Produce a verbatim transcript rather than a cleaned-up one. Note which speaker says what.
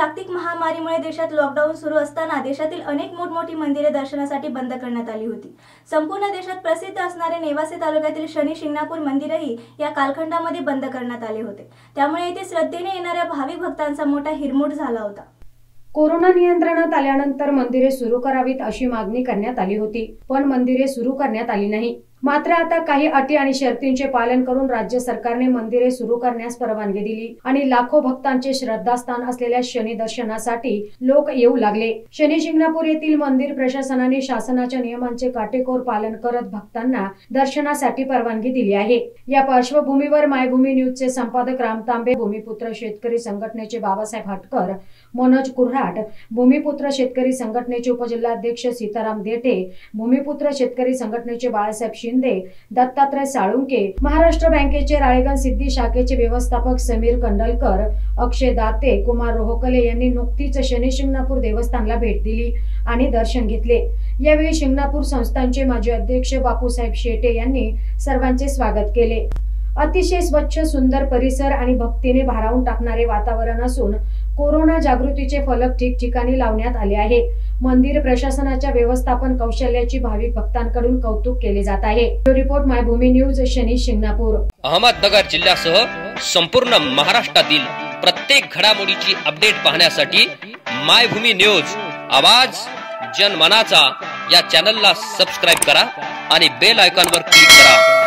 Speaker 1: जागतिक महामारीमुळे देशात लॉकडाऊन सुरू असताना देशातील अनेक मोठमोठी मंदिरे दर्शनासाठी बंद करण्यात आली होती। संपूर्ण देशात प्रसिद्ध असणारे नेवासे तालुक्यातील शनी शिंगणापूर मंदिरही या कालखंडामध्ये बंद करण्यात आले होते। त्यामुळे येथे श्रद्धेने येणाऱ्या भाविक भक्तांचा मोठा हिरमोड झाला होता।
Speaker 2: कोरोना नियंत्रणात आल्यानंतर मंदिरे सुरू करावीत अशी मागणी करण्यात आली होती, पण मंदिरे सुरू करण्यात आली नाही। मात्र आता काही अटी आणि शर्तींचे पालन करून राज्य सरकारने मंदिरे सुरू करण्यास परवानगी दिली आणि लाखो भक्तांचे श्रद्धास्थान असलेल्या शनी दर्शनासाठी लोक येऊ लागले। शनी शिंगणापूर येथील मंदिर प्रशासनाने शासनाच्या नियमांचे काटेकोर पालन करत भक्तांना दर्शनासाठी परवानगी दिली आहे। या पार्श्वभूमीवर मायभूमी न्यूजचे संपादक राम तांबे, भूमिपुत्र शेतकरी संघटनेचे बाबासाहेब हटकर, मनोज कुऱ्हाट, भूमिपुत्र शेतकरी संघटनेचे उपजिल्हाध्यक्ष सीताराम देठे, भूमिपुत्र शेतकरी संघटनेचे बाळासाहेब शिंदे, दत्तात्रय साळुंके, महाराष्ट्र बँकेचे राळेगण सिद्धी शाखेचे व्यवस्थापक समीर कंडलकर, अक्षय दाते, कुमार रोहकले यांनी नुकतीच शनी शिंगणापूर देवस्थानला भेट दिली आणि दर्शन घेतले। यावेळी शिंगणापूर संस्थानचे माजी अध्यक्ष बापूसाहेब शेटे यांनी सर्वांचे स्वागत केले। अतिशय स्वच्छ सुंदर परिसर आणि भक्तीने भारावून टाकणारे वातावरण असून कोरोना जागृतीचे फलक ठिकठिकाणी लावण्यात आले आहे। मंदिर प्रशासनाच्या व्यवस्थापन कौशल्याची भाविक भक्तांकडून कौतुक केले जात आहे। Report Maybhumi news, Shani Shingnapur.
Speaker 3: अहमदनगर जिल्ह्यासह संपूर्ण महाराष्ट्रातील प्रत्येक घडामोडीची अपडेट पाहण्यासाठी मायभूमी न्यूज आवाज जनमनाचा या चॅनलला सबस्क्राइब करा आणि बेल आयकॉनवर क्लिक करा।